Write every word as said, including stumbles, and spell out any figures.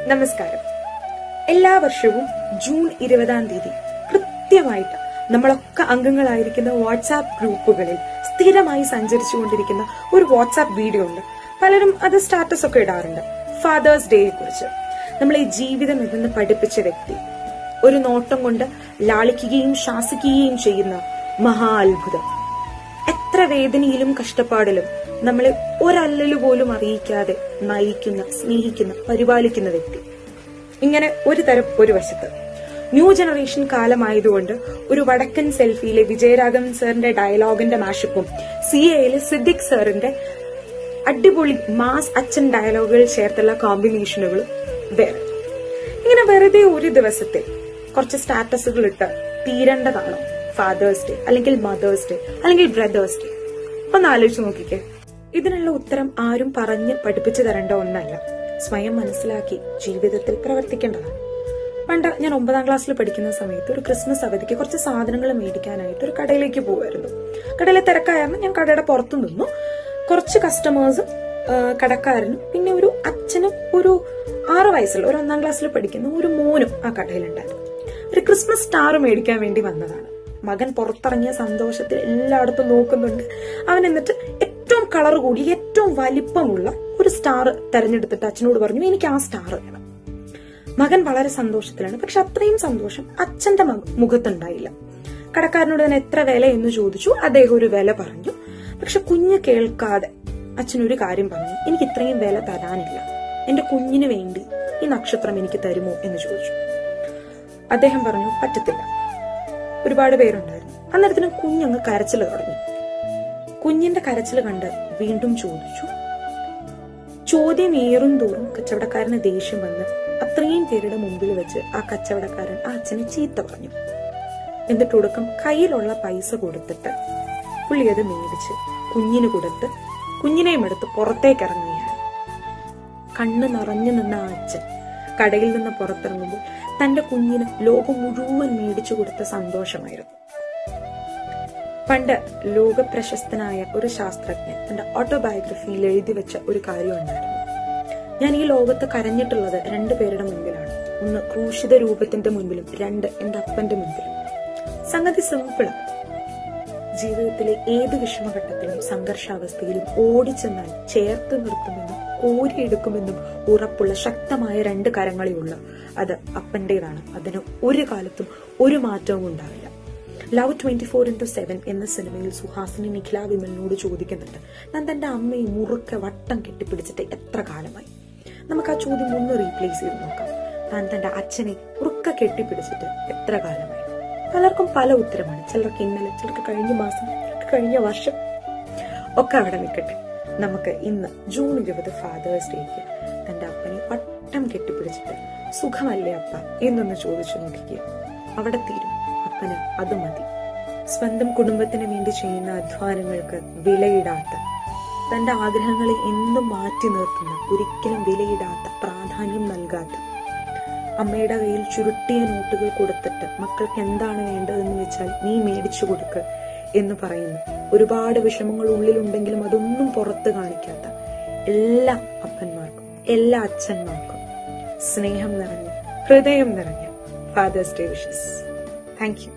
നമസ്കാരം. എല്ലാ വർഷവും ജൂൺ ഇരുപതാം തീയതി കൃത്യമായിട്ട് നമ്മളൊക്കെ അംഗങ്ങളായിരിക്കുന്ന വാട്സാപ്പ് ഗ്രൂപ്പുകളിൽ സ്ഥിരമായി സഞ്ചരിച്ചുകൊണ്ടിരിക്കുന്ന ഒരു വാട്സാപ്പ് വീഡിയോ ഉണ്ട്. പലരും അത് സ്റ്റാറ്റസ് ഒക്കെ ഇടാറുണ്ട്. ഫാദേഴ്സ് ഡേയെ കുറിച്ച്. നമ്മളെ ജീവിതം എന്തെന്ന് പഠിപ്പിച്ച വ്യക്തി, ഒരു നോട്ടം കൊണ്ട് ലാളിക്കുകയും ശാസിക്കുകയും ചെയ്യുന്ന മഹാ അത്ഭുതം. എത്ര വേദനയിലും കഷ്ടപ്പാടിലും നമ്മളെ ഒരല്ലല് പോലും അറിയിക്കാതെ നയിക്കുന്ന, സ്നേഹിക്കുന്ന, പരിപാലിക്കുന്ന വ്യക്തി. ഇങ്ങനെ ഒരു തരം ഒരു വശത്ത് ന്യൂ ജനറേഷൻ കാലമായതുകൊണ്ട് ഒരു വടക്കൻ സെൽഫിയിലെ വിജയരാഘവൻ സാറിന്റെ ഡയലോഗിന്റെ മാഷപ്പും സി എയിലെ സിദ്ദിഖ് സാറിന്റെ അടിപൊളി മാസ് അച്ഛൻ ഡയലോഗുകൾ ചേർത്തുള്ള കോമ്പിനേഷനുകളും വേറെ. ഇങ്ങനെ വെറുതെ ഒരു ദിവസത്തെ കുറച്ച് സ്റ്റാറ്റസുകൾ ഇട്ട് തീരേണ്ടതാണോ ഫാദേഴ്സ് ഡേ, അല്ലെങ്കിൽ മദേഴ്സ് ഡേ, അല്ലെങ്കിൽ ബ്രദേഴ്സ് ഡേ? ഒന്ന് ആലോചിച്ച് നോക്കിക്കേ. ഇതിനുള്ള ഉത്തരം ആരും പറഞ്ഞ് പഠിപ്പിച്ചു തരേണ്ട ഒന്നല്ല, സ്വയം മനസ്സിലാക്കി ജീവിതത്തിൽ പ്രവർത്തിക്കേണ്ടതാണ്. പണ്ട് ഞാൻ ഒമ്പതാം ക്ലാസ്സിൽ പഠിക്കുന്ന സമയത്ത് ഒരു ക്രിസ്മസ് അവധിക്ക് കുറച്ച് സാധനങ്ങൾ മേടിക്കാനായിട്ട് ഒരു കടയിലേക്ക് പോകുമായിരുന്നു. കടയിലെ തിരക്കായിരുന്നു. ഞാൻ കടയുടെ പുറത്തു നിന്നു. കുറച്ച് കസ്റ്റമേഴ്സും കടക്കാരനും പിന്നെ ഒരു അച്ഛനും ഒരു ആറു വയസ്സുള്ള ഒരു ഒന്നാം ക്ലാസ്സിൽ പഠിക്കുന്ന ഒരു മോനും ആ കടയിലുണ്ടായിരുന്നു. ഒരു ക്രിസ്മസ് സ്റ്റാർ മേടിക്കാൻ വേണ്ടി വന്നതാണ്. മകൻ പുറത്തിറങ്ങിയ സന്തോഷത്തിൽ എല്ലായിടത്തും നോക്കുന്നുണ്ട്. അവൻ എന്നിട്ട് ഏറ്റവും കളർ കൂടി ഏറ്റവും വലിപ്പമുള്ള ഒരു സ്റ്റാർ തെരഞ്ഞെടുത്തിട്ട് അച്ഛനോട് പറഞ്ഞു, എനിക്ക് ആ സ്റ്റാർ വേണം. മകൻ വളരെ സന്തോഷത്തിലാണ്. പക്ഷെ അത്രയും സന്തോഷം അച്ഛന്റെ മുഖത്തുണ്ടായില്ല. കടക്കാരനോട് തന്നെ എത്ര വില എന്ന് ചോദിച്ചു. അദ്ദേഹം ഒരു വില പറഞ്ഞു. പക്ഷെ കുഞ്ഞ് കേൾക്കാതെ അച്ഛനൊരു കാര്യം പറഞ്ഞു, എനിക്ക് ഇത്രയും വില തരാനില്ല, എന്റെ കുഞ്ഞിന് വേണ്ടി ഈ നക്ഷത്രം എനിക്ക് തരുമോ എന്ന് ചോദിച്ചു. അദ്ദേഹം പറഞ്ഞു, പറ്റത്തില്ല. ഒരുപാട് പേരുണ്ടായിരുന്നു. അന്നേരത്തിന് കുഞ്ഞങ്ങ് കരച്ചിൽ തുടങ്ങി. കുഞ്ഞിന്റെ കരച്ചിൽ കണ്ട് വീണ്ടും ചോദിച്ചു. ചോദ്യം ഏറും തോറും കച്ചവടക്കാരന് ദേഷ്യം വന്ന് അത്രയും പേരുടെ മുമ്പിൽ വെച്ച് ആ കച്ചവടക്കാരൻ ആ അച്ഛനെ ചീത്ത പറഞ്ഞു. എന്നിട്ട് ഒടുക്കം കയ്യിലുള്ള പൈസ കൊടുത്തിട്ട് പുള്ളി അത് മേടിച്ച് കുഞ്ഞിന് കൊടുത്ത് കുഞ്ഞിനെയും എടുത്ത് പുറത്തേക്ക് ഇറങ്ങുകയാണ്. കണ്ണ് നിറഞ്ഞു നിന്ന ആ അച്ഛൻ കടയിൽ നിന്ന് പുറത്തിറങ്ങുമ്പോൾ തന്റെ കുഞ്ഞിന് ലോകം മുഴുവൻ മേടിച്ചു കൊടുത്ത സന്തോഷമായിരുന്നു. പണ്ട് ലോക പ്രശസ്തനായ ഒരു ശാസ്ത്രജ്ഞൻ തന്റെ ഓട്ടോബയോഗ്രഫിയിൽ എഴുതി വെച്ച ഒരു കാര്യം ഉണ്ടായിരുന്നു. ഞാൻ ഈ ലോകത്ത് കരഞ്ഞിട്ടുള്ളത് രണ്ടു പേരുടെ മുൻപിലാണ്. ഒന്ന് ക്രൂശിത രൂപത്തിന്റെ മുൻപിലും, രണ്ട് എന്റെ അപ്പന്റെ മുൻപിലും. സംഗതി സിമ്പിളാണ്. ജീവിതത്തിലെ ഏത് വിഷമഘട്ടത്തിലും സംഘർഷാവസ്ഥയിലും ഓടിച്ചെന്നാൽ ചേർത്ത് നിർത്തുമെന്നും കോരിയെടുക്കുമെന്നും ഉറപ്പുള്ള ശക്തമായ രണ്ട് കരങ്ങളേ ഉള്ളൂ. അത് അപ്പന്റേതാണ്. അതിന് ഒരു കാലത്തും ഒരു മാറ്റവും ഉണ്ടാവില്ല. Love twenty four into seven എന്ന സിനിമയിൽ സുഹാസിനി നിഖില വിമലിനോട് ചോദിക്കുന്നുണ്ട്, ഞാൻ തന്റെ അമ്മയെ മുറുക്കെ വട്ടം കെട്ടിപ്പിടിച്ചിട്ട് എത്ര കാലമായി? നമുക്ക് ആ ചോദ്യം ഒന്ന് റീപ്ലേസ് ചെയ്ത് നോക്കാം. താൻ തന്റെ അച്ഛനെ മുറുക്ക കെട്ടിപ്പിടിച്ചിട്ട് എത്ര കാലമായി? പലർക്കും പല ഉത്തരമാണ്. ചിലർക്ക് ഇന്നലെ, ചിലർക്ക് കഴിഞ്ഞ മാസം, ചിലർക്ക് കഴിഞ്ഞ വർഷം. ഒക്കെ അവിടെ നിൽക്കട്ടെ. നമുക്ക് ഇന്ന് ജൂൺ ഇരുപത് ഫാദേഴ്സ് ഡേക്ക് തന്റെ അപ്പനെ വട്ടം കെട്ടിപ്പിടിച്ചിട്ട് സുഖമല്ലേ അപ്പ എന്നൊന്ന് ചോദിച്ചു നോക്കിക്കുക. അവിടെ തീരും. അപ്പന് അത് മതി. സ്വന്തം കുടുംബത്തിന് വേണ്ടി ചെയ്യുന്ന അധ്വാനങ്ങൾക്ക് വിലയിടാത്ത, തന്റെ ആഗ്രഹങ്ങളെ എന്നും മാറ്റി നിർത്തുന്ന, ഒരിക്കലും വിലയിടാത്ത, പ്രാധാന്യം നൽകാത്ത, അമ്മയുടെ കയ്യിൽ ചുരുട്ടിയ നോട്ടുകൾ കൊടുത്തിട്ട് മക്കൾക്ക് എന്താണ് വേണ്ടതെന്ന് വെച്ചാൽ നീ മേടിച്ചു കൊടുക്ക് എന്ന് പറയുന്നു. ഒരുപാട് വിഷമങ്ങൾ ഉള്ളിലുണ്ടെങ്കിലും അതൊന്നും പുറത്ത് കാണിക്കാത്ത എല്ലാ അപ്പന്മാർക്കും, എല്ലാ അച്ഛന്മാർക്കും സ്നേഹം നിറഞ്ഞ, ഹൃദയം നിറഞ്ഞ father's day wishes. Thank U.